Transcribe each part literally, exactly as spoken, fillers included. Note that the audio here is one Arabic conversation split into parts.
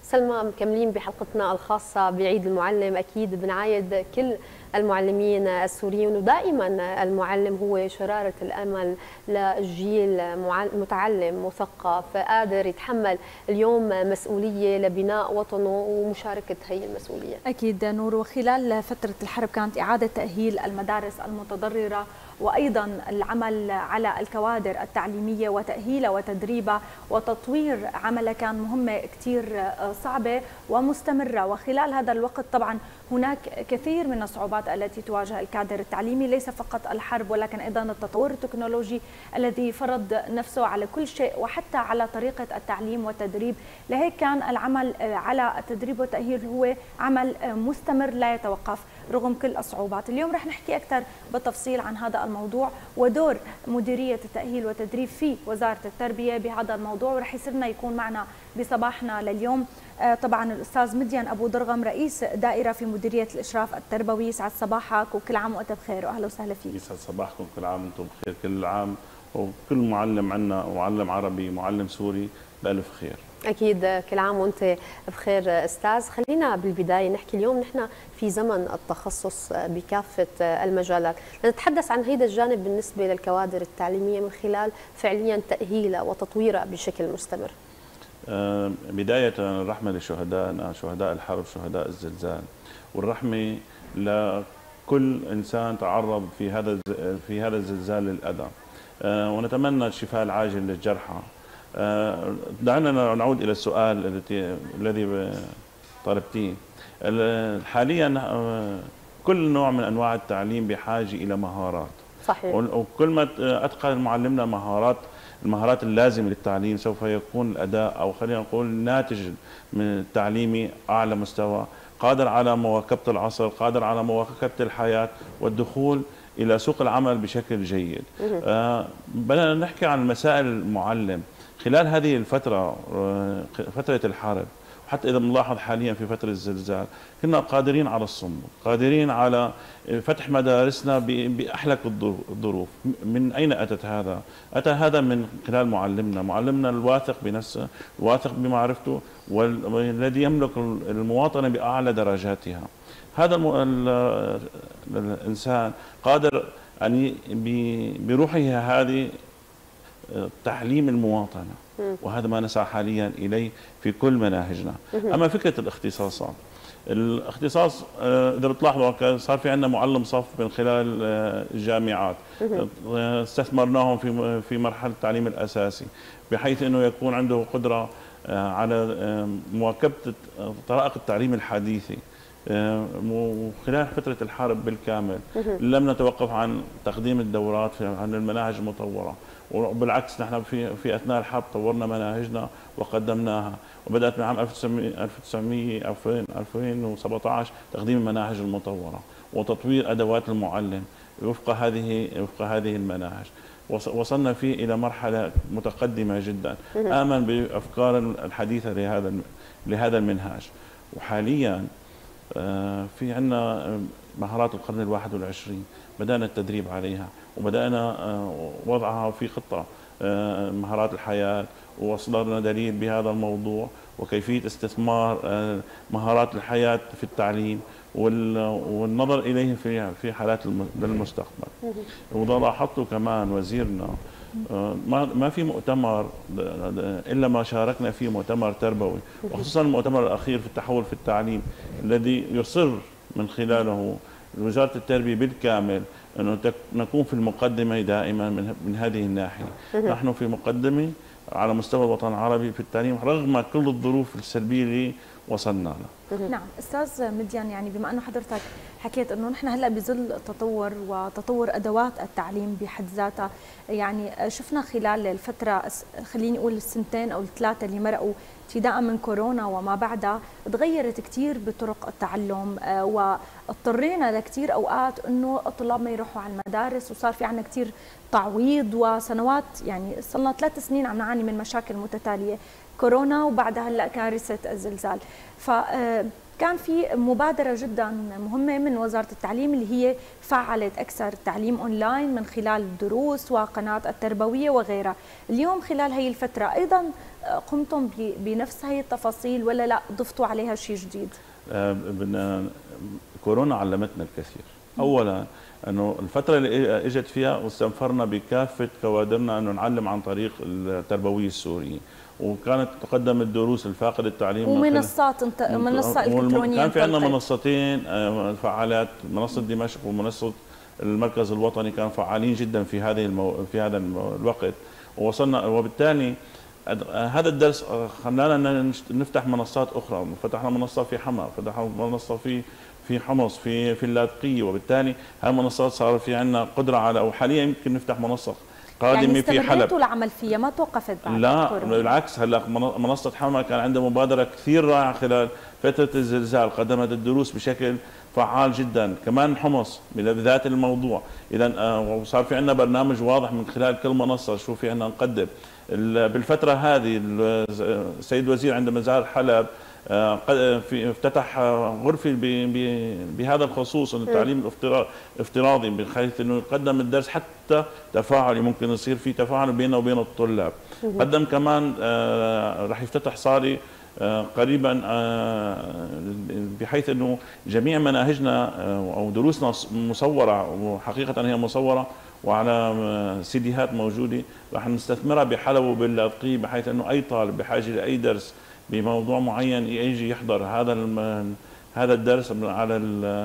سلمى، مكملين بحلقتنا الخاصة بعيد المعلم. أكيد بنعايد كل المعلمين السوريين، ودائما المعلم هو شرارة الأمل للجيل متعلم مثقف قادر يتحمل اليوم مسؤولية لبناء وطنه ومشاركة هي المسؤولية. أكيد نور. وخلال فترة الحرب كانت إعادة تأهيل المدارس المتضررة، وأيضا العمل على الكوادر التعليمية وتأهيلها وتدريبها وتطوير عملها كان مهمة كتير صعبة ومستمرة. وخلال هذا الوقت طبعا هناك كثير من الصعوبات التي تواجه الكادر التعليمي، ليس فقط الحرب ولكن أيضا التطور التكنولوجي الذي فرض نفسه على كل شيء وحتى على طريقة التعليم والتدريب. لهيك كان العمل على التدريب والتأهيل هو عمل مستمر لا يتوقف رغم كل الصعوبات. اليوم رح نحكي أكثر بالتفصيل عن هذا الموضوع ودور مديرية التأهيل والتدريب في وزارة التربية بهذا الموضوع، ورح يسرنا يكون معنا بصباحنا لليوم طبعا الأستاذ مديان أبو درغم، رئيس دائرة في مديرية الإشراف التربوي. يسعد صباحك وكل عام وأنت بخير، وأهلا وسهلا فيك. يسعد صباحكم، كل عام وأنتم بخير. كل عام وكل معلم عنا، معلم عربي معلم سوري بألف خير. أكيد كل عام وأنت بخير أستاذ. خلينا بالبداية نحكي اليوم نحن في زمن التخصص بكافة المجالات، نتحدث عن هذا الجانب بالنسبة للكوادر التعليمية من خلال فعليا تأهيلها وتطويرها بشكل مستمر. بداية الرحمة لشهدائنا، شهداء الحرب، شهداء الزلزال، والرحمة لكل إنسان تعرض في هذا في هذا الزلزال للأذى، ونتمنى الشفاء العاجل للجرحى. دعنا نعود إلى السؤال الذي طلبتيه. حاليا كل نوع من أنواع التعليم بحاجة إلى مهارات. صحيح. وكل ما أتقن معلمنا مهارات المهارات اللازمة للتعليم سوف يكون الأداء، أو خلينا نقول الناتج من التعليمي أعلى مستوى، قادر على مواكبة العصر، قادر على مواكبة الحياة والدخول إلى سوق العمل بشكل جيد. آه بدنا نحكي عن مسائل المعلم خلال هذه الفترة، فترة الحرب، وحتى إذا بنلاحظ حاليا في فترة الزلزال كنا قادرين على الصمود، قادرين على فتح مدارسنا بأحلك الظروف. من أين أتت هذا؟ أتى هذا من خلال معلمنا، معلمنا الواثق بنفسه، الواثق بمعرفته، والذي يملك المواطنة بأعلى درجاتها. هذا الإنسان قادر أن بروحه هذه تعليم المواطنة، وهذا ما نسعى حاليا إليه في كل مناهجنا. أما فكرة الاختصاصات، الاختصاص إذا بتلاحظوا صار في عندنا معلم صف من خلال الجامعات، استثمرناهم في في مرحلة التعليم الأساسي بحيث أنه يكون عنده قدرة على مواكبة طرائق التعليم الحديثي. وخلال فترة الحرب بالكامل لم نتوقف عن تقديم الدورات عن المناهج المطورة، وبالعكس نحن في في اثناء الحرب طورنا مناهجنا وقدمناها، وبدات من عام ألف وتسعمئة ألفين وسبعطعش تقديم المناهج المطوره وتطوير ادوات المعلم وفق هذه وفق هذه المناهج. وصلنا فيه الى مرحله متقدمه جدا، امن بافكار الحديثه لهذا لهذا المنهاج. وحاليا في عندنا مهارات القرن الواحد والعشرين بدأنا التدريب عليها، وبدأنا وضعها في خطة مهارات الحياة، ووصلنا دليل بهذا الموضوع وكيفية استثمار مهارات الحياة في التعليم والنظر إليه في في حالات للمستقبل. وإذا لاحظتوا كمان وزيرنا ما ما في مؤتمر الا ما شاركنا فيه مؤتمر تربوي، وخصوصا المؤتمر الاخير في التحول في التعليم الذي يصر من خلاله وزاره التربيه بالكامل انه نكون في المقدمه دائما من من هذه الناحيه. نحن في مقدمه على مستوى الوطن العربي في التعليم رغم كل الظروف السلبيه اللي وصلنا لها. نعم استاذ مديان، يعني بما انه حضرتك حكيت انه نحن هلا بظل تطور وتطور ادوات التعليم بحد ذاتها، يعني شفنا خلال الفتره خليني اقول السنتين او الثلاثه اللي مرقوا ابتداء من كورونا وما بعدها تغيرت كثير بطرق التعلم، واضطرينا لكثير اوقات انه الطلاب ما يروحوا على المدارس، وصار في عندنا كثير تعويض وسنوات، يعني صرنا ثلاث سنين عم نعاني من مشاكل متتاليه، كورونا وبعدها هلا كارثه الزلزال. ف كان في مبادرة جدا مهمة من وزارة التعليم اللي هي فعلت أكثر التعليم أونلاين من خلال الدروس وقناة التربوية وغيرها. اليوم خلال هي الفترة أيضا قمتم بنفس هي التفاصيل ولا لا ضفتوا عليها شيء جديد؟ كورونا علمتنا الكثير. أولا أنه الفترة اللي إجت فيها واستنفرنا بكافة كوادرنا أنه نعلم عن طريق التربوية السورية، وكانت تقدم الدروس الفاقد التعليم ومنصات انت... منصة إلكترونية. كان في عندنا منصتين فعالات، منصة دمشق ومنصة المركز الوطني، كانوا فعالين جدا في هذه المو... في هذا الوقت، ووصلنا وبالتالي هذا الدرس خلانا نفتح منصات أخرى. فتحنا منصة في حما، فتحنا منصة في في حمص، في في اللاذقية، وبالتالي هاي المنصات صار في عندنا قدرة على، وحاليا يمكن نفتح منصة قادمة يعني في حلب. يعني العمل فيها ما توقفت بعد؟ لا بالعكس، هلا منصة حما كان عندها مبادرة كثير رائعة خلال فترة الزلزال، قدمت الدروس بشكل فعال جدا. كمان حمص بذات الموضوع. إذا وصار في عندنا برنامج واضح من خلال كل منصة شو في عندنا نقدم. بالفترة هذه السيد وزير عندما زار حلب افتتح غرفة بهذا الخصوص، التعليم الافتراضي، بحيث انه يقدم الدرس حتى تفاعلي، ممكن يصير في تفاعل بينه وبين الطلاب. قدم كمان راح يفتتح صالي قريبا بحيث انه جميع مناهجنا او دروسنا مصوره، وحقيقه هي مصوره وعلى سيديهات موجوده، راح نستثمرها بحلب وباللاذقية، بحيث انه اي طالب بحاجه لاي درس بموضوع معين يجي يحضر هذا هذا الدرس على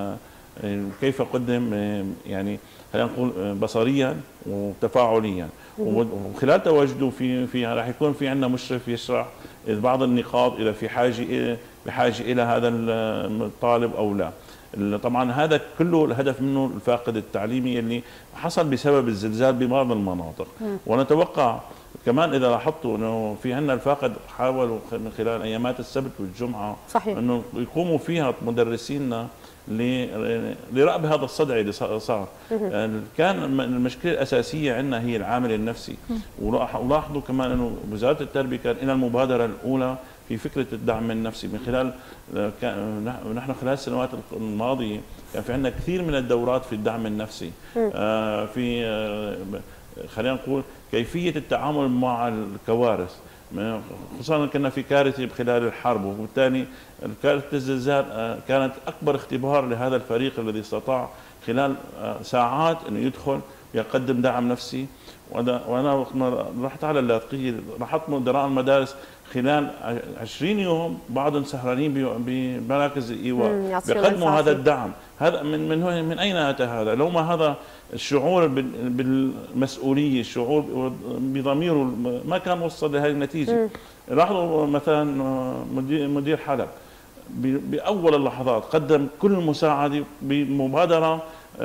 كيف قدم، يعني خلينا نقول بصريا وتفاعليا. وخلال تواجده في في راح يكون في عندنا مشرف يشرح بعض النقاط اذا في حاجه بحاجه الى هذا الطالب او لا. طبعا هذا كله الهدف منه الفاقد التعليمي اللي حصل بسبب الزلزال ببعض المناطق. ونتوقع كمان اذا لاحظتوا انه في عندنا الفاقد حاولوا من خلال ايامات السبت والجمعه صحيح انه يقوموا فيها مدرسينا لرأب هذا الصدع اللي صار. كان المشكله الاساسيه عندنا هي العامل النفسي. ولاحظوا كمان انه وزاره التربيه كان لنا المبادره الاولى في فكره الدعم النفسي من خلال، نحن خلال السنوات الماضيه كان في عندنا كثير من الدورات في الدعم النفسي، في خلينا نقول كيفيه التعامل مع الكوارث، خصوصا كنا في كارثه خلال الحرب، وبالتالي كارثه الزلزال كانت اكبر اختبار لهذا الفريق الذي استطاع خلال ساعات انه يدخل يقدم دعم نفسي. وانا وانا رحت على اللاذقية، لاحظت مدراء المدارس خلال عشرين يوم بعضهم سهرانين بمراكز الايواء بيقدموا هذا الدعم. هذا من من من اين اتى هذا؟ لو ما هذا الشعور بالمسؤوليه، الشعور بضميره ما كان وصل لهذه النتيجه. لاحظوا مثلا مدير مدير حلب باول اللحظات قدم كل المساعده بمبادره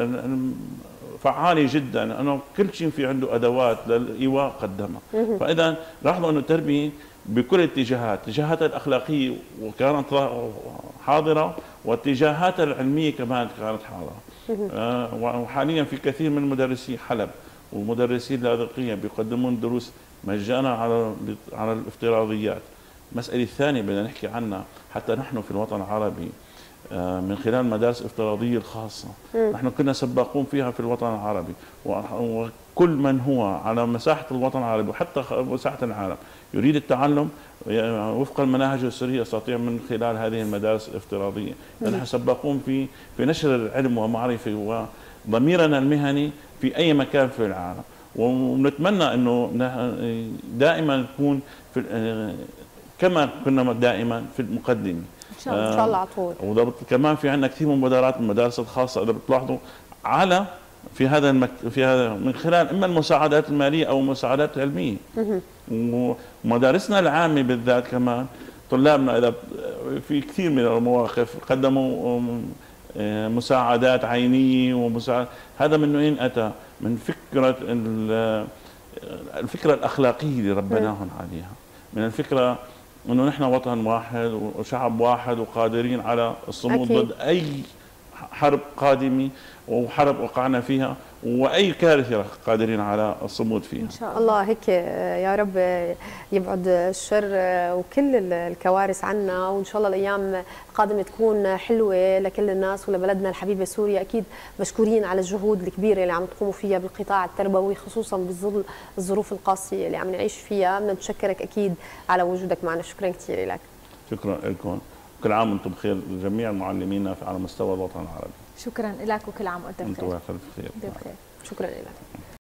فعالي جدا، انه كل شيء في عنده ادوات للايواء قدمها. فاذا لاحظوا انه التربيه بكل الاتجاهات، اتجاهاتها الاخلاقيه وكانت حاضره، واتجاهاتها العلميه كمان كانت حاضره. وحاليا في كثير من مدرسي حلب ومدرسي اللاذقية بيقدمون دروس مجانا على على الافتراضيات. المسألة الثانية بدنا نحكي عنها حتى نحن في الوطن العربي من خلال المدارس الافتراضية الخاصة، نحن كنا سباقون فيها في الوطن العربي، وكل من هو على مساحة الوطن العربي وحتى مساحة العالم يريد التعلم وفق المناهج السورية يستطيع من خلال هذه المدارس الافتراضية. نحن سباقون في في نشر العلم والمعرفة وضميرنا المهني في أي مكان في العالم، ونتمنى أنه دائما نكون في كما كنا دائما في المقدمة ان شاء الله. ان شاء الله على طول. وكمان في عندنا كثير من مبادرات من المدارس الخاصه اذا بتلاحظوا على في هذا المكت... في هذا من خلال اما المساعدات الماليه او المساعدات العلميه. ومدارسنا العامه بالذات كمان طلابنا اذا في كثير من المواقف قدموا مساعدات عينيه ومساعد. هذا من وين اتى؟ من فكره الفكره الاخلاقيه اللي ربيناهم عليها، من الفكره انه نحن وطن واحد وشعب واحد وقادرين على الصمود ضد اي حرب قادمة وحرب وقعنا فيها، وأي كارثة قادرين على الصمود فيها إن شاء الله. الله هيك يا رب يبعد الشر وكل الكوارث عنا، وإن شاء الله الأيام القادمة تكون حلوة لكل الناس ولبلدنا الحبيبة سوريا. أكيد مشكورين على الجهود الكبيرة اللي عم تقوموا فيها بالقطاع التربوي، خصوصا بظل الظروف القاسية اللي عم نعيش فيها. بدنا نشكرك أكيد على وجودك معنا، شكرا كثير لك. شكرا لكم، كل عام وانتم بخير لجميع معلمينا على مستوى الوطن العربي. شكرا لك وكل عام وانت بخير. انتم بخير. بخير. شكرا لك.